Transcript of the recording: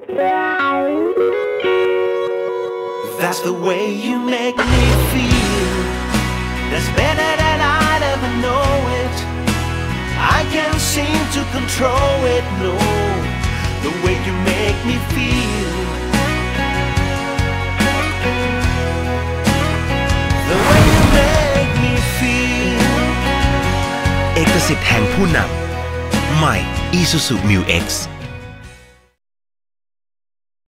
That's the way you make me feel. That's better than I'd ever know it. I can't seem to control it, no. The way you make me feel. The way you make me feel. เอกสิทธิ์แห่งผู้นำใหม่ Isuzu Mu X